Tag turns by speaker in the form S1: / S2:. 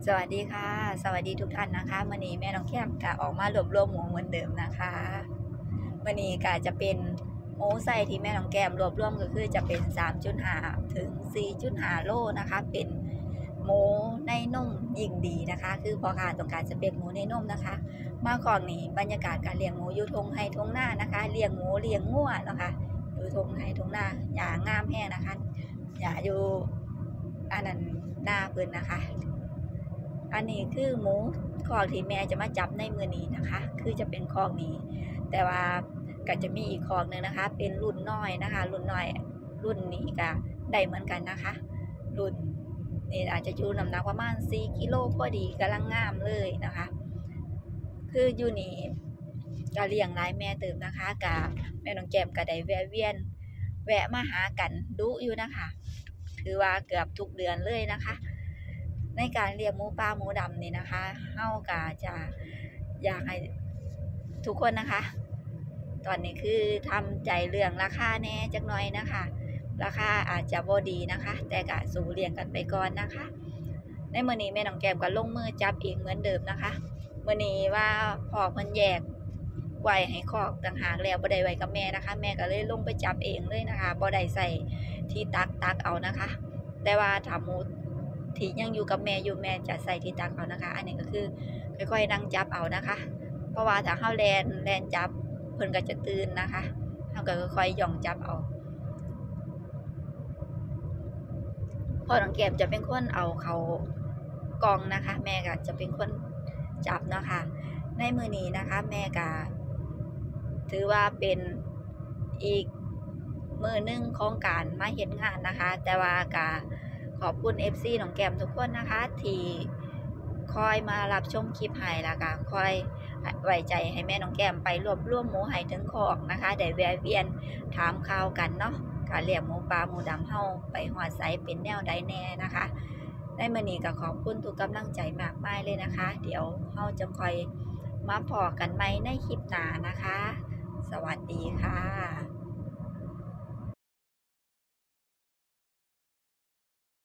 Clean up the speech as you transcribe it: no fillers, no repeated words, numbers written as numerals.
S1: สวัสดีค่ะสวัสดีทุกท่านนะคะมื้อนี้แม่น้องแก้มก็ออกมารวบรวมหมูเหมือนเดิมนะคะมื้อนี้ก็จะเป็นหมูไส้ที่แม่น้องแก้มรวบรวมก็คือจะเป็น 3.5 ถึง 4.5 โลนะคะเป็นหมูในนมยิ่งดีนะคะคือพ่อค้าต้องการจะเป็นหมูในนมนะคะมาคอกนี้บรรยากาศการเลี้ยงหมูอยู่ทุ่งไร่ทุ่งนานะคะเลี้ยงหมูเลี้ยงงัวเนาะค่ะอยู่ทุ่งไร่ทุ่งนาหญ้างามแท้นะคะหญ้าอยู่อันนั้นนาเพิ่นนะคะ อันนี้คือหมูคอกที่แม่จะมาจับในมื้อนี้นะคะคือจะเป็นคอกนี้แต่ว่าก็จะมีอีกคอกหนึ่งนะคะเป็นรุ่นน้อยนะคะรุ่นน้อยรุ่นนี้ก็ได้เหมือนกันนะคะรุ่นนี่อาจจะอยู่น้ำหนักประมาณ4กิโลพอดีกำลังงามเลยนะคะคืออยู่นี่ก็เลี้ยงหลายแม่เติบนะคะกับแม่น้องแก้มก็ได้แวะเวียนแวะมาหากันดุอยู่นะคะถือว่าเกือบทุกเดือนเลยนะคะในการเลี้ยงหมูป่าหมูดำนี่นะคะเฮาก็จะอยากให้ทุกคนนะคะตอนนี้คือทำใจเรื่องราคาแน่จักหน่อยนะคะราคาอาจจะบ่ดีนะคะแต่ก็สู้เลี้ยงกันไปก่อนนะคะในมื้อนี้แม่น้องแก้มก็ลงมือจับเองเหมือนเดิมนะคะมื้อนี้ว่าพ่อเพิ่นแยกไว้ให้คอกต่างหากแล้วบ่ได้ไว้กับแม่นะคะแม่ก็เลยลงไปจับเองเลยนะคะบ่ได้ใส่ที่ตักเอานะคะแต่ว่าถ้าหมูที่ยังอยู่กับแม่อยู่แม่จะใส่ที่ตักเอานะคะอันนี้ก็คือค่อยๆนั่งจับเอานะคะเพราะว่าถ้าเฮาแล่นจับเพิ่นก็จะตื่นนะคะเฮาก็ค่อยๆหย่องจับเอาพ่อน้องแก้มจะเป็นคนเอาเข้ากล่องนะคะแม่ก็จะเป็นคนจับเนาะค่ะในมื้อนี้นะคะแม่ก็ถือว่าเป็นอีกมื้อหนึ่งของการมาเฮ็ดงานนะคะแต่ว่าก็ขอบคุณ FC น้องแก้มทุกคนนะคะที่คอยมารับชมคลิปให้แล้วก็คอยไว้ใจให้แม่น้องแก้มไปรวบรวมหมูให้ถึงคอกนะคะได้แวะเวียนถามข่าวกันเนาะการเลี้ยงหมูป่าหมูดำเฮาไปฮอดไสเป็นแนวใดแน่นะคะในมื้อนี้ก็ขอบคุณทุกกำลังใจมากมายเลยนะคะเดี๋ยวเฮาจะค่อยมาพอกันใหม่ในคลิปหน้านะคะสวัสดีค่ะ